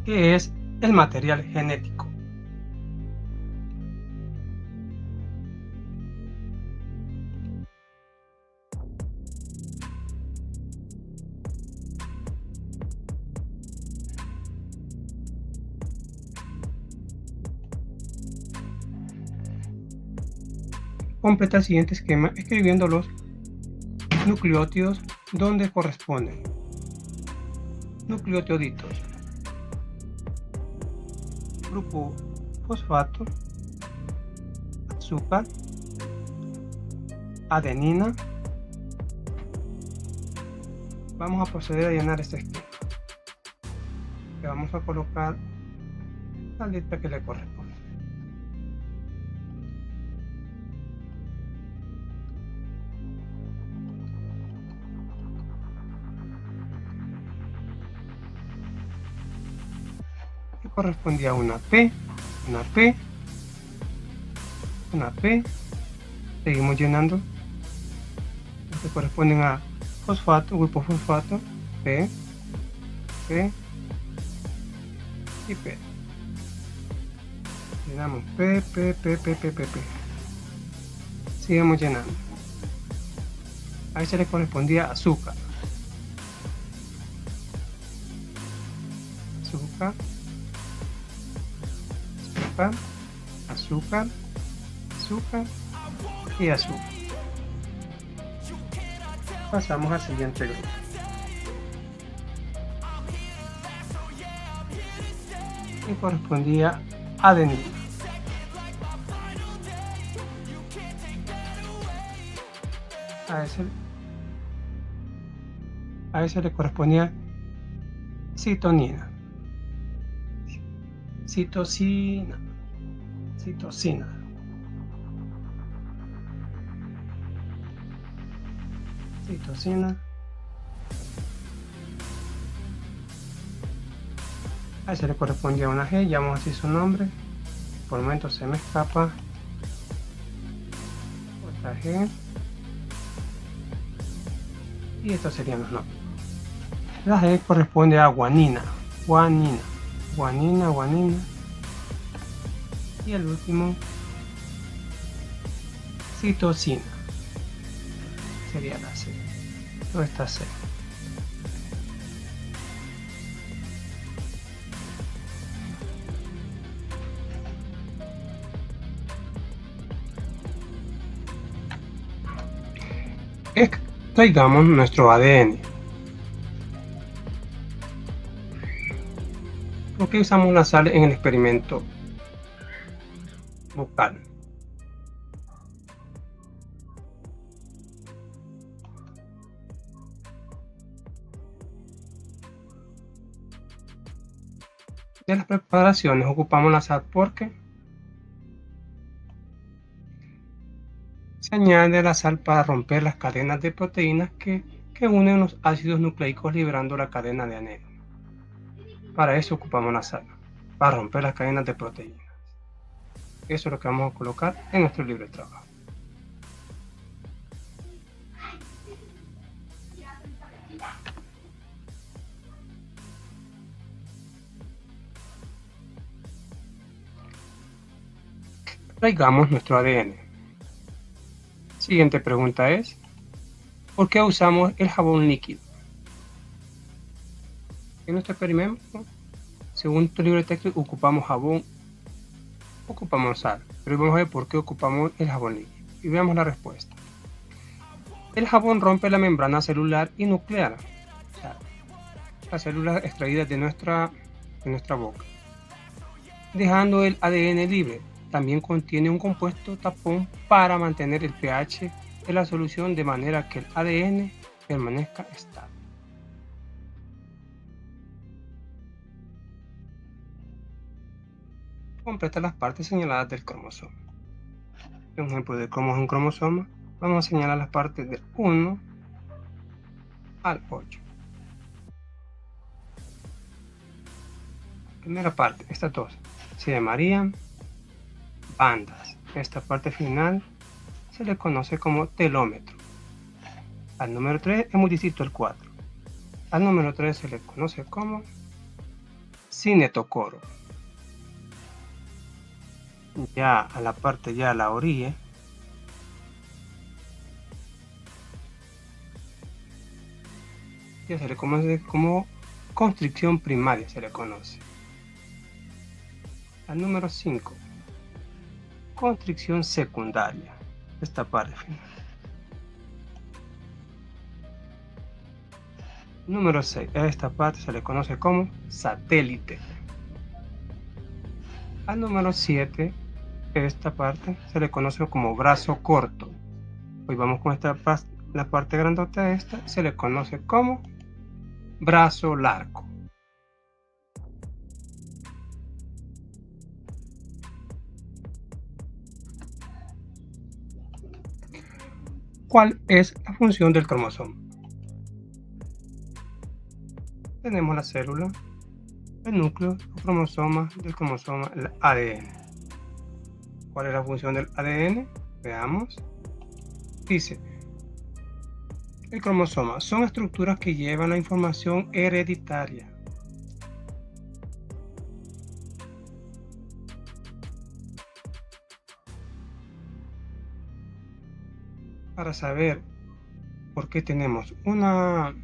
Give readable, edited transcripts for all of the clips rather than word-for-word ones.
¿Qué es el material genético? Completa el siguiente esquema escribiendo los nucleótidos donde corresponden. Nucleotiditos. Grupo fosfato, azúcar, adenina. Vamos a proceder a llenar este esquema. Le vamos a colocar la letra que le corresponde. Que correspondía a una P, una P, una P. Seguimos llenando. Que corresponden a fosfato, grupo fosfato, P, P y P. Llenamos P, P, P, P, P, P, P. Sigamos llenando. A ese le correspondía azúcar. Azúcar, azúcar, azúcar, azúcar y azúcar. Pasamos al siguiente grupo. Que correspondía a adenina. A ese le correspondía citonina. Citosina. Citosina. Citosina. A ese le correspondía una G, llamamos así su nombre. Por el momento se me escapa. Otra G. Y estos serían los nombres. La G corresponde a guanina. Guanina. Guanina, guanina. Y el último, citosina. Sería la C. O esta C. Extraigamos nuestro ADN. ¿Por qué usamos la sal en el experimento bucal? De las preparaciones ocupamos la sal porque se añade la sal para romper las cadenas de proteínas que unen los ácidos nucleicos liberando la cadena de anelo. Para eso ocupamos la sal, para romper las cadenas de proteínas. Eso es lo que vamos a colocar en nuestro libro de trabajo. Traigamos nuestro ADN. Siguiente pregunta es, ¿por qué usamos el jabón líquido? En nuestro experimento, según tu libro de texto, ocupamos jabón, ocupamos sal, pero vamos a ver por qué ocupamos el jabón líquido. Y veamos la respuesta. El jabón rompe la membrana celular y nuclear, o sea, las células extraídas de nuestra boca, dejando el ADN libre. También contiene un compuesto tapón para mantener el pH de la solución de manera que el ADN permanezca estable. Completa las partes señaladas del cromosoma. Un ejemplo de cómo es un cromosoma, vamos a señalar las partes del 1 al 8. Primera parte, estas dos se llamarían bandas. Esta parte final se le conoce como telómetro. Al número 3 es muy distinto el 4. Al número 3 se le conoce como cinetocoro. Ya a la parte, ya a la orilla, ya se le conoce como constricción primaria, se le conoce. Al número 5, constricción secundaria, esta parte final. Número 6, a esta parte se le conoce como satélite. Al número 7, esta parte se le conoce como brazo corto. Hoy vamos con esta la parte grandota de esta se le conoce como brazo largo. ¿Cuál es la función del cromosoma? Tenemos la célula, el núcleo, los cromosomas, del cromosoma, el ADN. ¿Cuál es la función del ADN? Veamos. Dice, el cromosoma son estructuras que llevan la información hereditaria. Para saber por qué tenemos una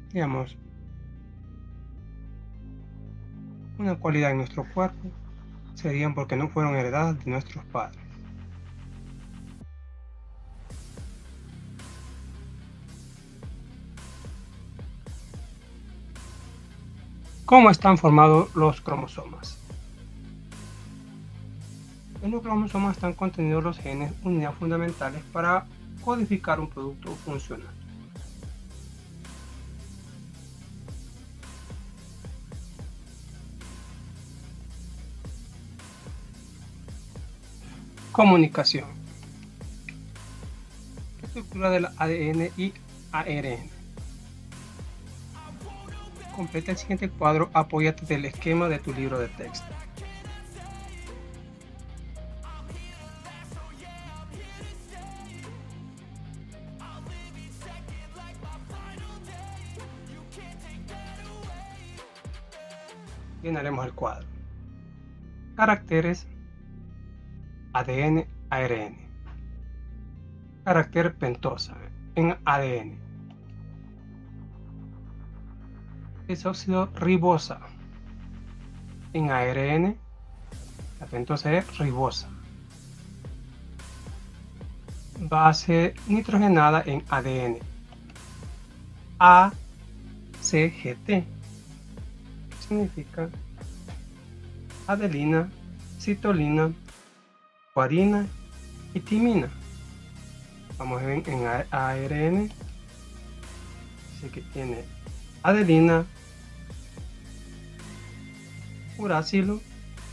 cualidad en nuestro cuerpo, serían porque no fueron heredadas de nuestros padres. ¿Cómo están formados los cromosomas? En los cromosomas están contenidos los genes, unidades fundamentales para codificar un producto funcional. Comunicación. Estructura del ADN y ARN. Completa el siguiente cuadro, apóyate del esquema de tu libro de texto. Llenaremos el cuadro. Caracteres ADN, ARN. Carácter pentosa en ADN. Desóxido ribosa. En ARN, la pentosa es ribosa. Base nitrogenada en ADN. ACGT. ¿Qué significa? Adelina, citolina, guarina y timina. Vamos a ver en ARN. Dice que tiene adelina, uracilo,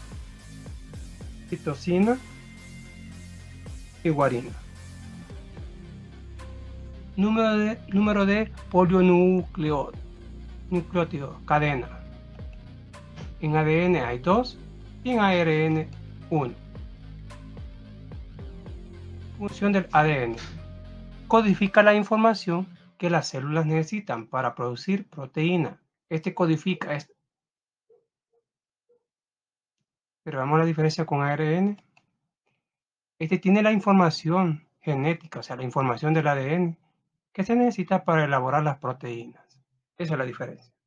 citosina y guarina. Número de polionucleótidos, cadena. En ADN hay 2 y en ARN 1. Función del ADN. Codifica la información que las células necesitan para producir proteína. Este codifica esto. Pero vemos la diferencia con ARN. Este tiene la información genética, o sea, la información del ADN que se necesita para elaborar las proteínas. Esa es la diferencia.